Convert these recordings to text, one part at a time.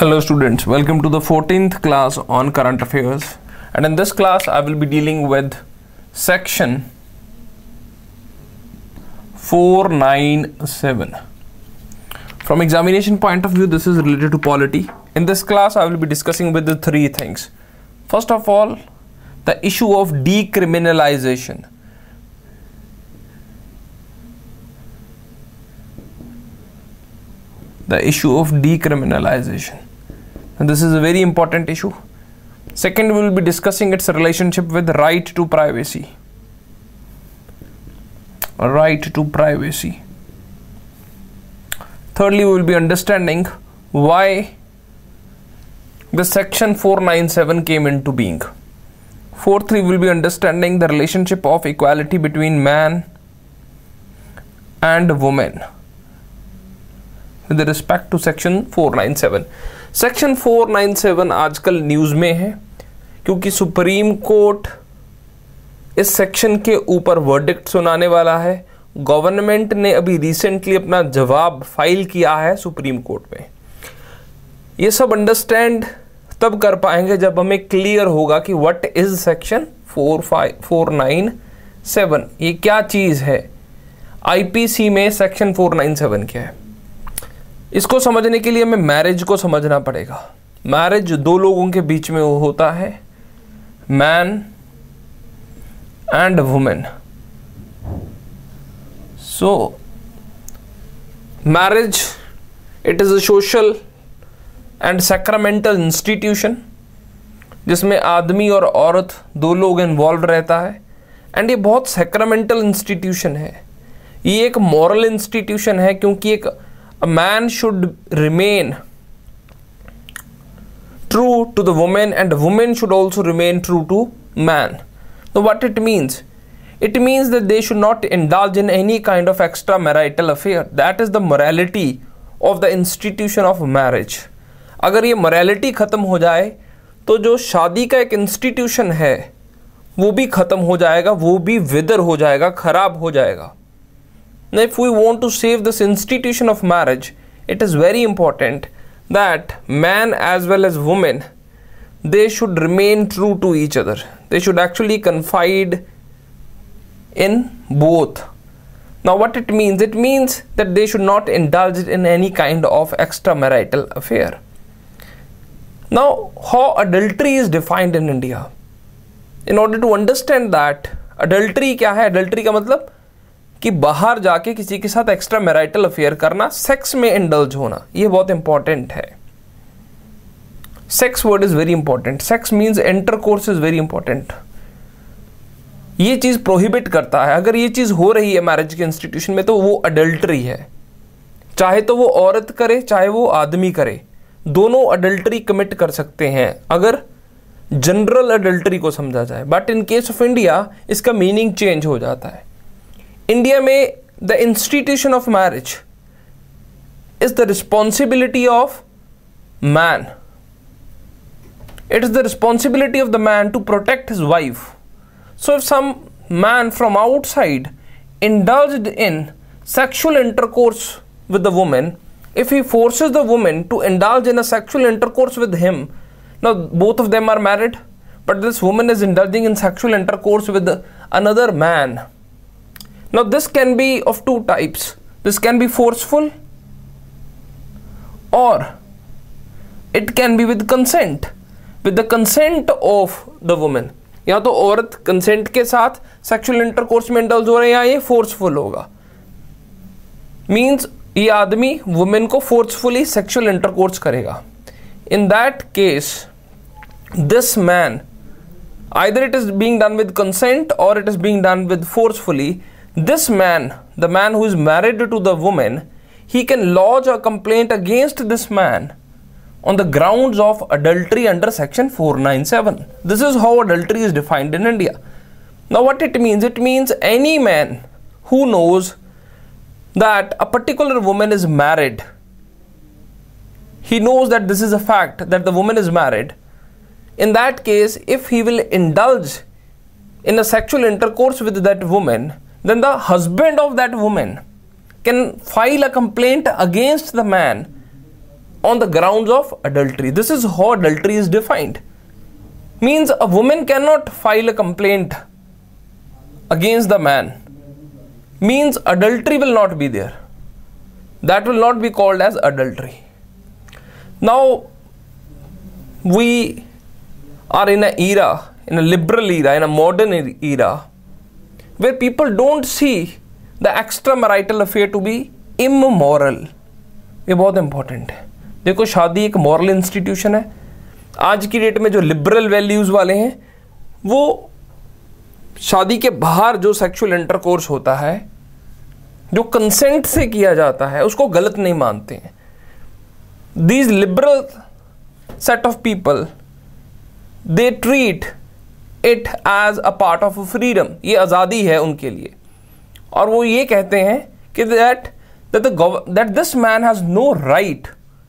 Hello students, welcome to the 14th class on current affairs, and in this class I will be dealing with section 497. From examination point of view, this is related to polity. In this class I will be discussing with the three things. First of all, the issue of decriminalization. The issue of decriminalization, and this is a very important issue. Second, we will be discussing its relationship with right to privacy. Right to privacy. Thirdly, we will be understanding why the section 497 came into being. Fourthly, we will be understanding the relationship of equality between man and woman with respect to section 497. Section 497 आजकल news में है क्योंकि supreme court इस section के ऊपर verdict सुनाने वाला है। गवर्नमेंट ने अभी रिसेंटली अपना जवाब फाइल किया है सुप्रीम कोर्ट में। ये सब अंडरस्टैंड तब कर पाएंगे जब हमें क्लियर होगा कि व्हाट इज सेक्शन 497, ये क्या चीज़ है। आईपीसी में सेक्शन 497 क्या है, इसको समझने के लिए हमें मैरिज को समझना पड़ेगा। मैरिज दो लोगों के बीच में होता है, man and women. So marriage, it is a social and sacramental institution जिसमें आदमी और औरत दो लोग इन्वॉल्व रहता है, एंड ये बहुत सैक्रमेंटल इंस्टीट्यूशन है। ये एक मॉरल इंस्टीट्यूशन है क्योंकि एक a man should remain true to the woman and a woman should also remain true to man. Now what it means? It means that they should not indulge in any kind of extramarital affair. That is the morality of the institution of marriage. अगर ये morality खत्म हो जाए तो जो शादी का एक इंस्टीट्यूशन है वो भी खत्म हो जाएगा, वो भी विदर हो जाएगा, खराब हो जाएगा। Now, if we want to save this institution of marriage, it is very important that man as well as woman, they should remain true to each other. They should actually confide in both. Now, what it means? It means that they should not indulge in any kind of extramarital affair. Now, how adultery is defined in India? In order to understand that, adultery क्या है? Adultery का मतलब कि बाहर जाके किसी के साथ एक्स्ट्रा मैरिटल अफेयर करना, सेक्स में इंडल्ज होना, ये बहुत इंपॉर्टेंट है। Sex word is very important. Sex means intercourse is very important. ये चीज प्रोहिबिट करता है। अगर ये चीज हो रही है मैरिज के इंस्टीट्यूशन में तो वो अडल्टरी है। चाहे तो वो औरत करे चाहे वो आदमी करे, दोनों अडल्टरी कमिट कर सकते हैं अगर जनरल अडल्टरी को समझा जाए। But in case of India इसका मीनिंग चेंज हो जाता है। इंडिया में the institution of marriage is the responsibility of man. It is the responsibility of the man to protect his wife. So if some man from outside indulged in sexual intercourse with the woman, if he forces the woman to indulge in a sexual intercourse with him, now both of them are married, but this woman is indulging in sexual intercourse with another man. Now this can be of two types. This can be forceful or it can be with consent, with the consent of the woman. या तो औरत consent के साथ sexual intercourse में indulge हो रहे हैं या ये फोर्सफुल होगा। मीन्स ये आदमी वुमेन को फोर्सफुली सेक्सुअल इंटरकोर्स करेगा। In that case this man, either it is being done with consent or it is being done with forcefully, this man, the man who is married to the woman, he can lodge a complaint against this man on the grounds of adultery under section 497. This is how adultery is defined in India. Now what it means? It means any man who knows that a particular woman is married, he knows that this is a fact, that the woman is married. In that case, if he will indulge in a sexual intercourse with that woman, then the husband of that woman can file a complaint against the man on the grounds of adultery. This is how adultery is defined. Means a woman cannot file a complaint against the man. Means adultery will not be there. That will not be called as adultery. Now, we are in an era, in a liberal era, in a modern era, where people don't see the extramarital affair to be immoral. ये बहुत important है. देखो, शादी एक moral institution है. आज की date में जो लिबरल वैल्यूज वाले हैं, वो शादी के बाहर जो सेक्सुअल इंटरकोर्स होता है, जो कंसेंट से किया जाता है, उसको गलत नहीं मानते हैं. These liberal set of people, they treat it as a part of freedom. ये आज़ादी है उनके लिए, और वो ये कहते हैं कि that this man has no right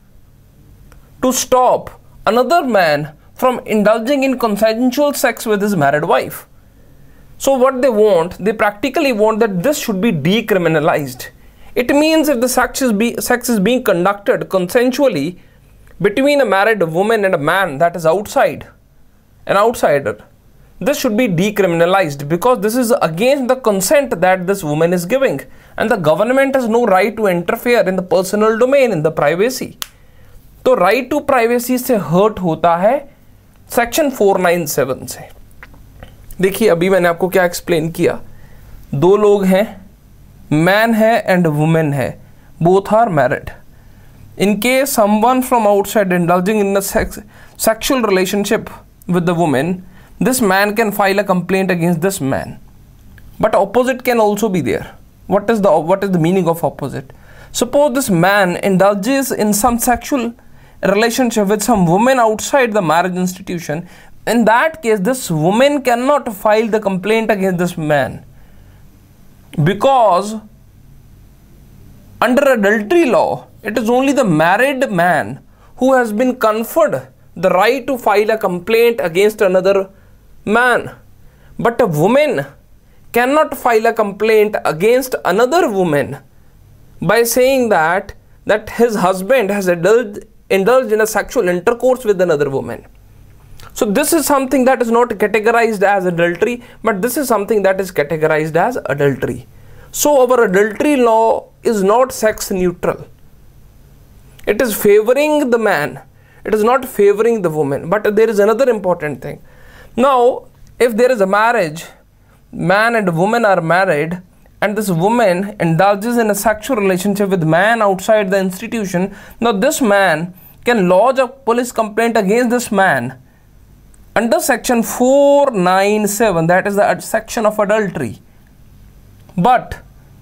to stop another man from indulging in consensual sex with his married wife. So what they want, they practically want that this should be decriminalized. It means if the sex is being conducted consensually between a married woman and a man that is outside, an outsider, this should be decriminalized, because this is against the consent that this woman is giving, and the government has no right to interfere in the personal domain, in the privacy. तो right to privacy से hurt होता है section 497 से. देखिए, अभी मैंने आपको क्या एक्सप्लेन किया. दो लोग हैं, मैन है एंड वुमेन है, both are married. In case someone from outside indulging in a sexual relationship with the woman, this man can file a complaint against this man. But opposite can also be there. What is the meaning of opposite? Suppose this man indulges in some sexual relationship with some woman outside the marriage institution. In that case, this woman cannot file the complaint against this man, because under adultery law, it is only the married man who has been conferred the right to file a complaint against another man. But a woman cannot file a complaint against another woman by saying that his husband has indulged in a sexual intercourse with another woman. So this is something that is not categorized as adultery, but this is something that is categorized as adultery. So our adultery law is not sex neutral. It is favoring the man. It is not favoring the woman. But there is another important thing. Now, if there is a marriage, man and woman are married, and this woman indulges in a sexual relationship with man outside the institution, now this man can lodge a police complaint against this man under section 497, that is the section of adultery. But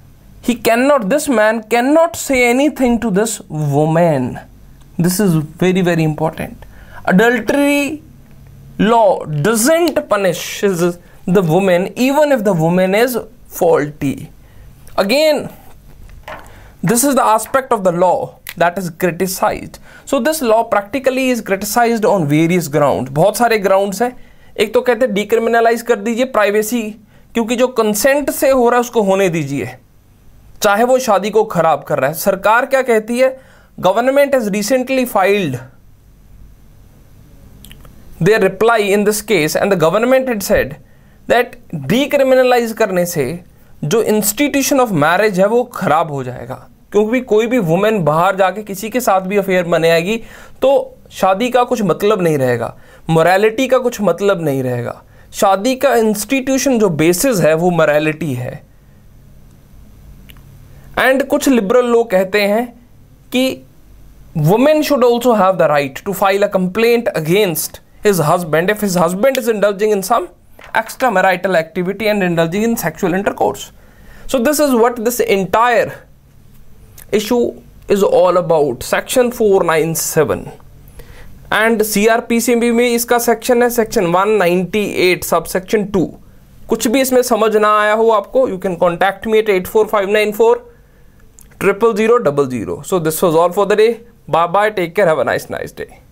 this man cannot say anything to this woman. This is very, very important. Adultery law doesn't punish the woman even if the woman is faulty. Again, this is the aspect of the law that is criticized. So this law practically is criticized on various grounds. बहुत सारे grounds हैं. एक तो कहते हैं decriminalise कर दीजिए privacy, क्योंकि जो कंसेंट से हो रहा है उसको होने दीजिए, चाहे वो शादी को खराब कर रहा है. सरकार क्या कहती है? Government has recently filed their reply in this case, and the government had said that decriminalize करने से जो इंस्टीट्यूशन ऑफ मैरिज है वो खराब हो जाएगा, क्योंकि कोई भी वुमेन बाहर जाके किसी के साथ भी अफेयर बनाएगी तो शादी का कुछ मतलब नहीं रहेगा, मोरालिटी का कुछ मतलब नहीं रहेगा. शादी का इंस्टीट्यूशन जो बेसिस है वो मोरालिटी है. एंड कुछ लिबरल लोग कहते हैं कि women should also have the right to file a complaint against his husband if his husband is indulging in some extramarital activity and indulging in sexual intercourse. So this is what this entire issue is all about. Section 497 and CRPC में इसका section है section 198 subsection 2. कुछ भी इसमें समझ ना आया हो आपको, you can contact me at 84594 00000. So this was all for the day. Bye bye, take care, have a nice day.